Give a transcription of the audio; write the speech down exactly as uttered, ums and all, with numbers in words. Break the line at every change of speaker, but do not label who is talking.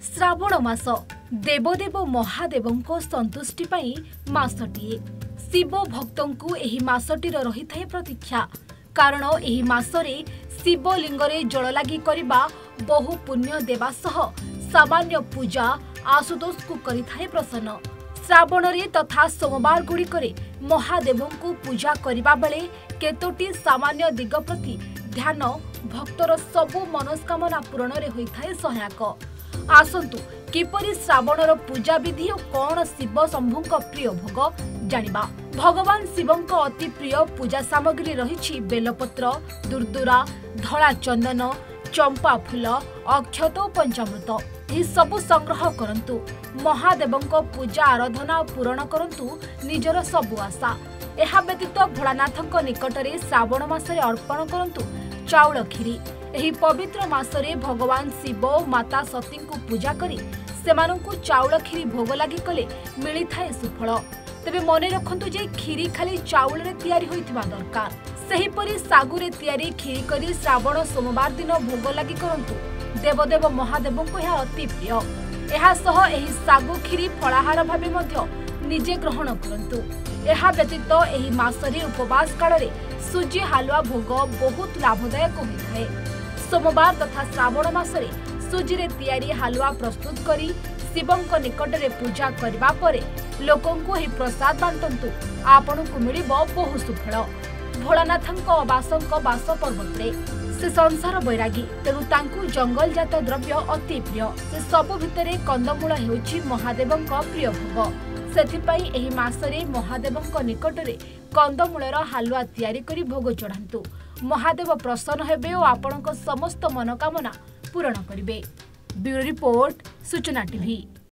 श्रावण मास देवदेव महादेवों संतुष्टि पाई मासटिए। शिव भक्तों को एही मासटीर रही थाए प्रतीक्षा, कारण एही मासरे शिवलिंगरे जल लगी करिबा बहु पुण्य देवा सह सामान्य पूजा आशुतोष को करिथाए प्रसन्न। श्रावण रे तथा सोमवार गुड़िकरे महादेवों को पूजा करिबा बेले केतोटी सामान्य दिग प्रति ध्यान भक्तर सबु मनस्कामना पूरण रे होइथाए सहायक। आसंतु किपरि श्रावणर पूजा विधि और कौन शिव शंभुଙ୍କ प्रिय भोग जानिबा। भगवान शिवଙ୍କ अति प्रिय पूजा सामग्री रही बेलपत्र, दुर्दुरा, धला चंदन, चंपा फूल, अक्षत और पंचामृत। यह सबु संग्रह करंतु महादेवଙ୍କ पूजा आराधना पूरण करंतु निजर सबु आशा। एहा व्यतीत भोलानाथଙ୍କ निकटरे श्रावण मासरे अर्पण करंतु चाउल खीरी। एही पवित्र मासरे भगवान शिव और माता सती को पूजा करी सेमानंकु चाउल खीरी भोग लगी कले मिली थाए सुफल। तेबे मने रखंतु जे खीरी खाली चाउल रे तैयारी होइथिबा दरकार। सही परी सागु रे तैयारी खीरी करी श्रावण सोमवार दिन भोग लगी करंतु देवदेव महादेव को यह अति प्रिय। एहा सह एही सागु खीरी फलाहार भाबे मध्य निजे ग्रहण करंतु। एहा व्यतीत एही मासरे उपवास काल रे सुजी हालुआ भोग बहुत लाभदायक होइथाए। सोमवार तथा श्रावण मासरे सुजी रे तैयारी हालुआ प्रस्तुत करी शिवଙ୍କ निकटरे पूजा करबा परे लोकंकु एही प्रसाद बांटंतु आपणकु मिलिबो बहु सुफल। भोलानाथଙ୍କ बासଙ୍କ बास पर्वतरे से संसार बैरागी, तेणु तांकु जंगल जात द्रव्य अति प्रिय। से सबु भितरे कंदमूल हेउछि महादेवଙ୍କ प्रिय भोग। सेथिपाई एही मासरे महादेवଙ୍କ निकटरे कंदमूलर हालुआ तैयारी करी भोग चढ़ांतु। महादेव प्रसन्न हेबे और आपणक समस्त मनोकामना पूरण करिवे। Bureau report Suchana TV.